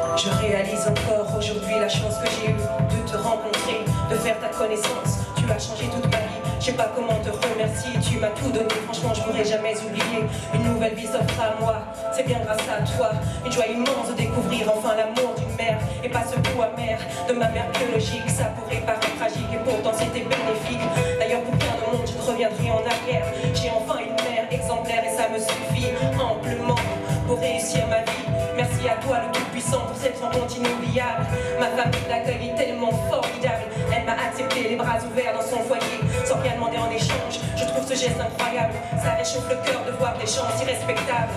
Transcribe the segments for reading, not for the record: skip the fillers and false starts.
Je réalise encore aujourd'hui la chance que j'ai eue de te rencontrer, de faire ta connaissance. Tu as changé toute ma vie, je sais pas comment te remercier. Tu m'as tout donné, franchement je pourrais jamais oublier. Une nouvelle vie s'offre à moi, c'est bien grâce à toi. Une joie immense de découvrir enfin l'amour d'une mère, et pas ce goût amer de ma mère biologique. Ça pourrait paraître tragique et pourtant c'était bénéfique. D'ailleurs pour bien au monde je ne reviendrai en arrière. J'ai enfin une mère exemplaire et ça me suffit amplement pour réussir ma vie. Merci à toi le Tout-Puissant pour cette rencontre inoubliable. Ma famille l'accueil est tellement formidable. Elle m'a accepté les bras ouverts dans son foyer, sans rien demander en échange. Je trouve ce geste incroyable. Ça réchauffe le cœur de voir des gens si respectables.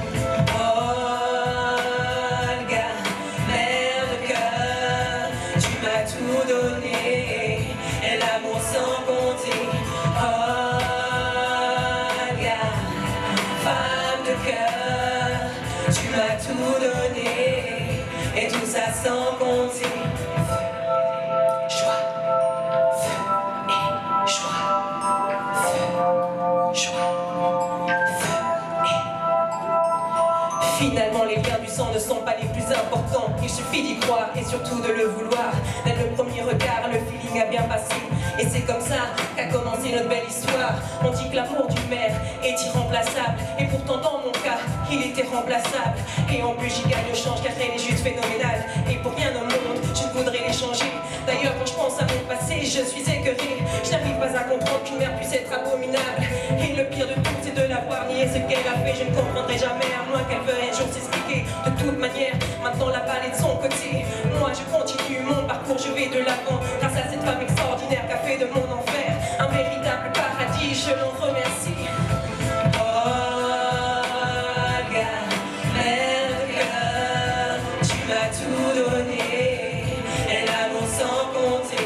Olga, mère de cœur, tu m'as tout donné, et l'amour sans compter. Olga, femme de cœur, tu m'as tout donné, et tout ça sans compter. Joie, feu et joie, feu, joie, feu et... Finalement les liens du sang ne sont pas les plus importants. Il suffit d'y croire et surtout de le vouloir. Dès le premier regard, le feeling a bien passé, et c'est comme ça qu'a commencé notre belle histoire. On dit que l'amour d'une mère est irremplaçable, et pourtant dans mon cas, il était remplaçable. Et en plus j'y gagne au change car elle est juste phénoménale. Et pour rien au monde, je ne voudrais l'échanger. D'ailleurs quand je pense à mon passé, je suis écœurée. Je n'arrive pas à comprendre qu'une mère puisse être abominable. Et le pire de tout, c'est de l'avoir nié ce qu'elle a fait. Je ne comprendrai jamais, à moins qu'elle veuille un jour s'expliquer. De toute manière, maintenant la balle est de son côté. Moi je continue mon parcours, je vais de l'avant. Grâce à cette femme extraordinaire qui a fait de mon enfer un véritable paradis, je l'en remercie. Olga, mère de cœur, tu m'as tout donné, et l'amour sans compter.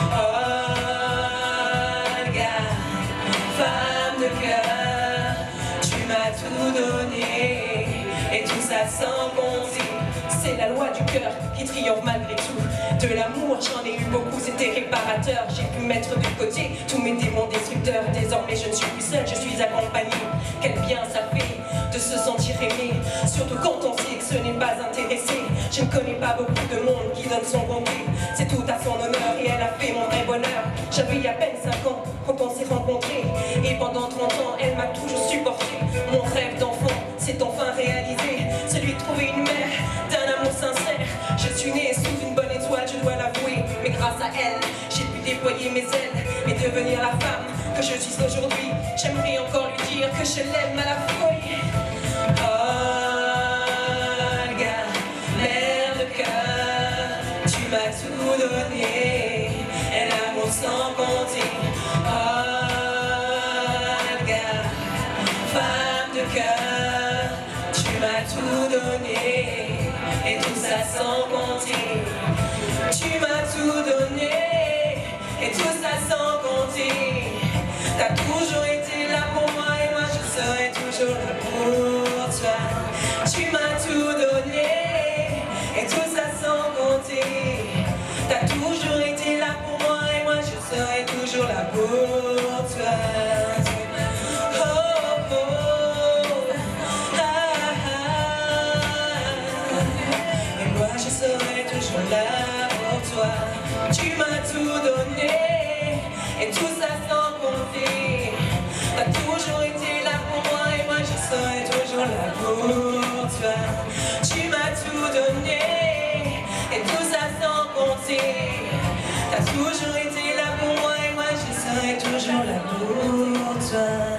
Olga, femme de cœur, tu m'as tout donné, et tout ça sans compter. C'est la loi du cœur qui triomphe malgré tout. De l'amour j'en ai eu beaucoup, c'était réparateur. J'ai pu mettre de côté tous mes démons destructeurs. Désormais je ne suis plus seule, je suis accompagnée. Quel bien ça fait de se sentir aimé, surtout quand on sait que ce n'est pas intéressé. Je ne connais pas beaucoup de monde qui donne son bonté. C'est tout à son honneur et elle a fait mon vrai bonheur. J'avais à peine 5 ans quand on s'est rencontrés, et pendant 30 ans elle m'a toujours supporté. Mon rêve d'enfant s'est enfin réalisé, celui de trouver une mère d'un amour sincère. Je suis née sous une bonne étoile, je dois l'avouer, mais grâce à elle, j'ai pu déployer mes ailes et devenir la femme que je suis aujourd'hui. J'aimerais encore lui dire que je l'aime à la folie. Olga, mère de cœur, tu m'as tout donné, et l'amour sans compter. Olga, femme de cœur, tu m'as tout donné, et tout ça sans compter. Tu m'as tout donné, et tout ça sans compter. T'as toujours été là pour moi, et moi je serai toujours là pour toi. Tu m'as tout donné, et tout ça sans compter. T'as toujours été là pour moi, et moi je serai toujours là pour toi. Je serai toujours là pour toi. Tu m'as tout donné, et tout ça sans compter. T'as toujours été là pour moi, et moi je serai toujours là pour toi. Tu m'as tout donné, et tout ça sans compter. T'as toujours été là pour moi, et moi je serai toujours là pour toi.